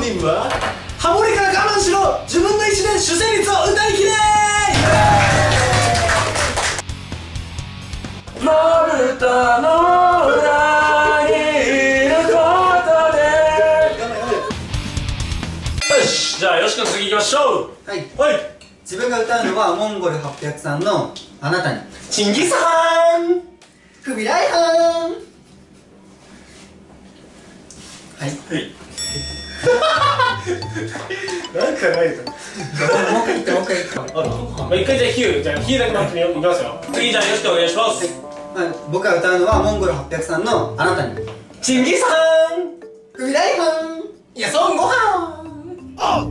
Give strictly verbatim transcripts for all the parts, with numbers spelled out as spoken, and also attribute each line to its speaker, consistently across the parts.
Speaker 1: ーディングはハモリから我慢しろ、自分の意思で主旋律を歌いきれ。まぶたの裏にいることで。よし、じゃあよし君次行きましょう。はいはい。
Speaker 2: 自分が歌うのはモンゴルはっぴゃくさんのあなたに。
Speaker 1: チンギスハーン、
Speaker 2: フビライハーン。はいはい
Speaker 1: なんかないと。
Speaker 2: もう一回言って、もう一回言って。
Speaker 1: あ、一回じゃあヒュー、じゃあヒューだけ待ってみよう。いきますよ。次じゃあよし君お願いします。
Speaker 2: 僕が歌うのはモンゴルはっぴゃくさんのあなたに。
Speaker 1: チンギスハーン、
Speaker 2: フビライハーン。いや、孫悟飯。
Speaker 1: はい、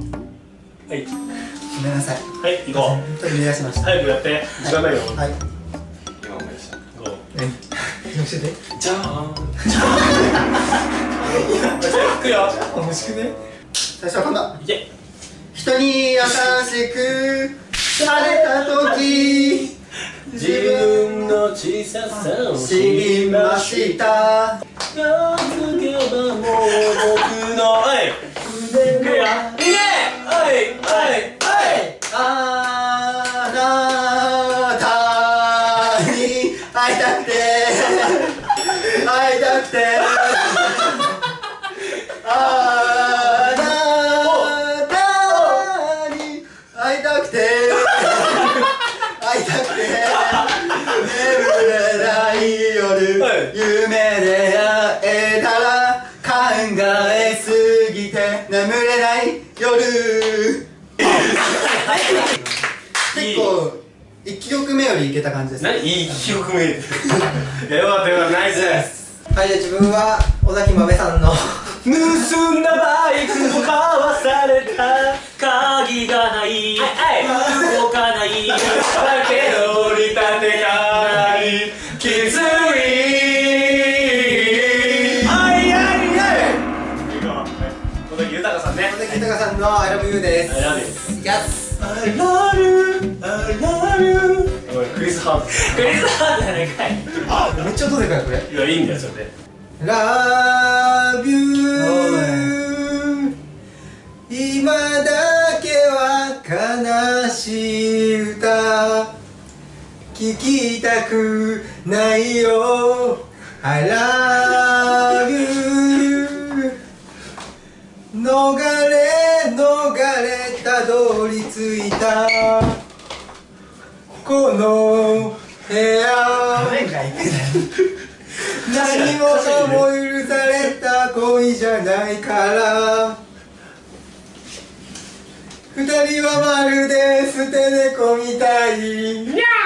Speaker 2: ごめんなさい。
Speaker 1: はい、行こう。
Speaker 2: 本当に出しました。
Speaker 1: 早くやって、時間ないよ。はい。
Speaker 2: 今思い出した。ご。え、教えて。
Speaker 1: じゃーん。じゃあ、いくよ。
Speaker 2: 面白くね。最初はこんな。
Speaker 1: いけ。
Speaker 2: 人に優しくされた時、
Speaker 1: 自分の小ささを
Speaker 2: 知りました。
Speaker 1: 気づけばもう僕の腕のいくよ。いけ。はいはいはい。
Speaker 2: あなたに会いたくて会いたくてあなたに会いたくて会いたくて眠れない夜、夢で会えたら考えすぎて眠れない夜。結構いっきょくめよりいけた感じですね。
Speaker 1: 何いっきょくめ。よかったよかった、ナイスです。
Speaker 2: はい、じゃあ自分は尾崎豆さんの
Speaker 1: 盗んだバイクを買わされた、鍵がない動かないだけど折り立てない気づい尾崎豊さんね。
Speaker 2: 尾崎豊さんの I love you です。
Speaker 1: I love you。
Speaker 2: Yes。
Speaker 1: I love you I love you。 クリス・ハート。クリス・ハートじゃないかい。
Speaker 2: あ、めっちゃ音でかいこれ。
Speaker 1: いや、いいんだよそれで。
Speaker 2: Love you 今だけは悲しい歌聞きたくないよ I love you 逃れ逃れたどり着いたこの部屋何もかも許された恋じゃないから二人はまるで捨て猫みたい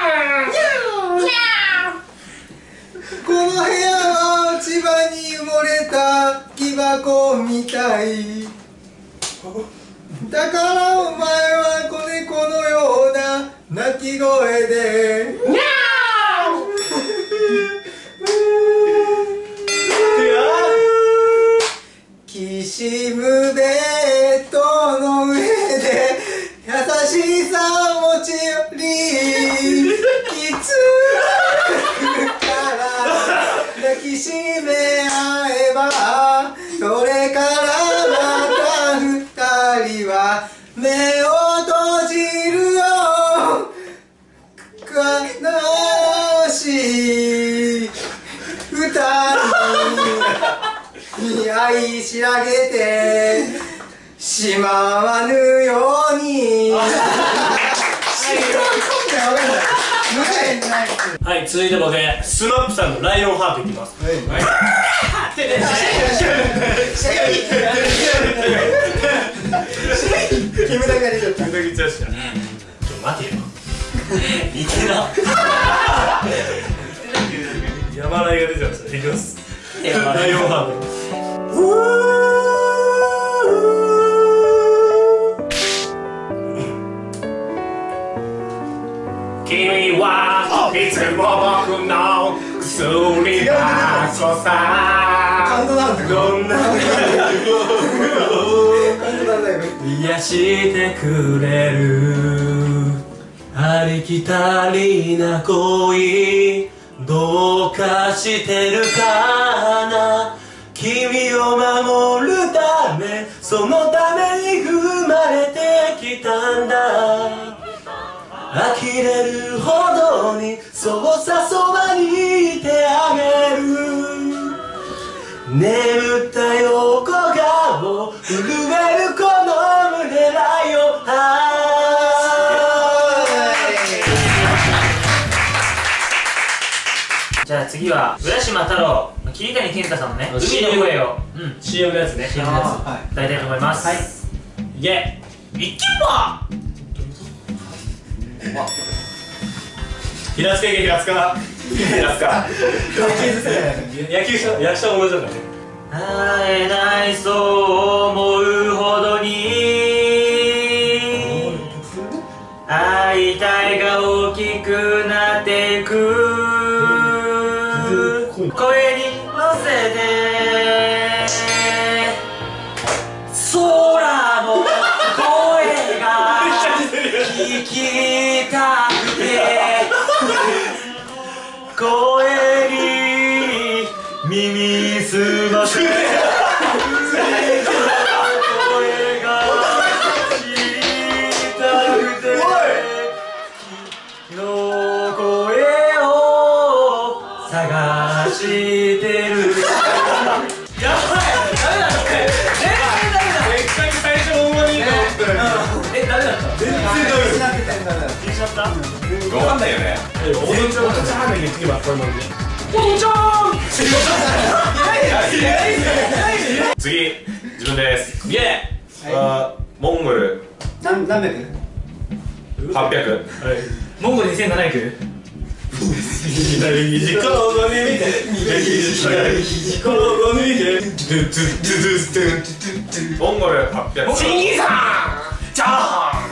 Speaker 2: この部屋は千葉に埋もれた木箱みたいだからお前は子猫のような鳴き声でニャーきしむベッドの上で優しさ持ち寄りきつくから抱きしめ合えばそれからまた二人は目を閉じるよ悲しい二人に愛し上げてしまわぬように
Speaker 1: はい、続いて僕スマップさんのライオンハートいきます。
Speaker 2: キムタクが出ちゃった。
Speaker 1: キムタク言っちゃうしな。ちょっと待てよ。いけな。山ライが出ちゃいました。いきます。ライオンハート。君はいつも僕の薬箱さ。
Speaker 2: カウントダウンって
Speaker 1: どんな癒してくれるありきたりな恋どうかしてるかな君を守るためそのために生まれてきたんだ。呆れるほどにそうさそばにいてあげる。眠った横顔震えるこの胸だよ。じゃあ次は浦島太郎、桐谷健太さんのね海の声を シーエム のやつね、 シーエム のやつ歌いたいと思います。はい、いけいけば平塚いけ、平塚平塚野球者、役者も同じだからね。会えないそう思うほどに会いたいが大きくなっていく。声に乗せて空の声が聞きたくて声に耳すませて声が知りたくて君の声を探してる。やばい、ダメだって。全然ダメだ。せっかく最初大盛りにえ、ダメだった。全然ダメだ。気になってたんだ。気にしちゃった。わかんないよね。おどんちゃん、おどんちゃんはね、次はこれなんで。おどんちゃん。次、自分です。イエー。モンゴル。
Speaker 2: 何百？
Speaker 1: 八百。モンゴル二千七百。左肘こう見て右肘こう見てモンゴルはっぴゃく。チンギスハンチャーハ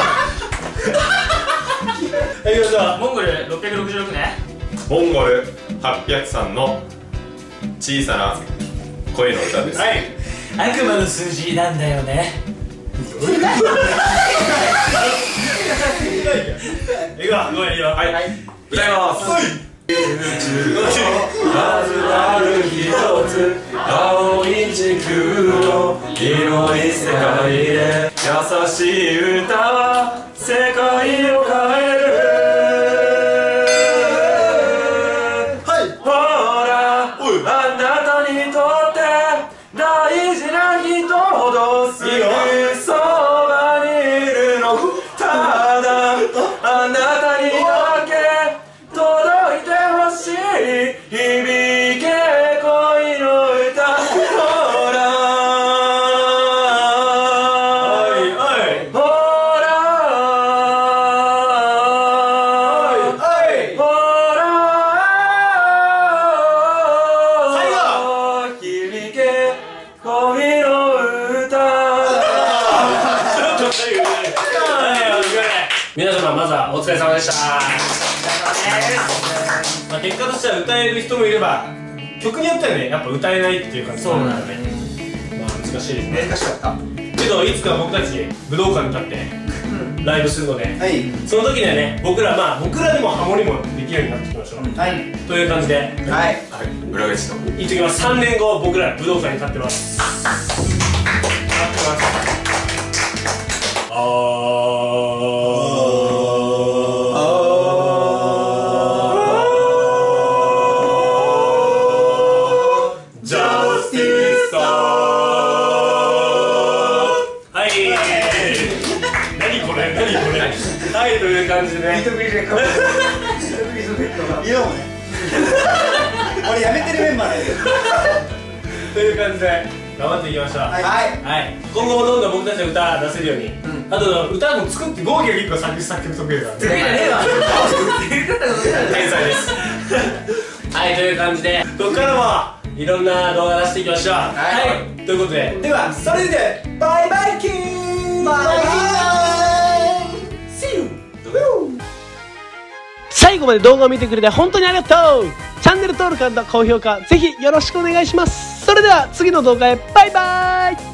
Speaker 1: ン。はい、じゃあモンゴルろっぴゃくろくじゅうろくね。モンゴルはっぴゃくさんの小さな声の歌です。はい、悪魔の数字なんだよね。いくわ、ごめんいいよ。はい、歌います。まずある一つ青い地球の広い世界で優しい歌は世界を変える。ほらあなたにとって大事な人ほどすぐそばにいるの。ただあなたにだけ届いてほしい響け恋の歌。ほらほらほら響け恋の歌。皆様まずはお疲れ様でした。まあ結果としては歌える人もいれば曲によってはねやっぱ歌えないっていう感じ。そうなんだね。まあ難しいですね。
Speaker 2: 難しかった。
Speaker 1: けどいつか僕たち武道館に立ってライブするので、はい、その時にはね僕らまあ僕らでもハモリもできるようになっていきましょう。はい。という感じで、はい。裏口と言っときます。さんねんご僕ら武道館に立ってます。立ってます。あー。はい、という感じでね。リトグリレコード。リトグリレコード。色もね。俺やめてるメンバーだよ。という感じで頑張っていきました。はい。はい。今後もどんどん僕たちの歌出せるように。あと歌も作ってゴーギャ結構作詞作曲得意だから。得意じゃねえわ。天才です。はい、という感じでここからもいろんな動画出していきましょう。はい。ということで、ではそれでバイバイキーン。バイバイ。
Speaker 3: 最後まで動画を見てくれて本当にありがとう。チャンネル登録&高評価ぜひよろしくお願いします。それでは次の動画へバイバイ。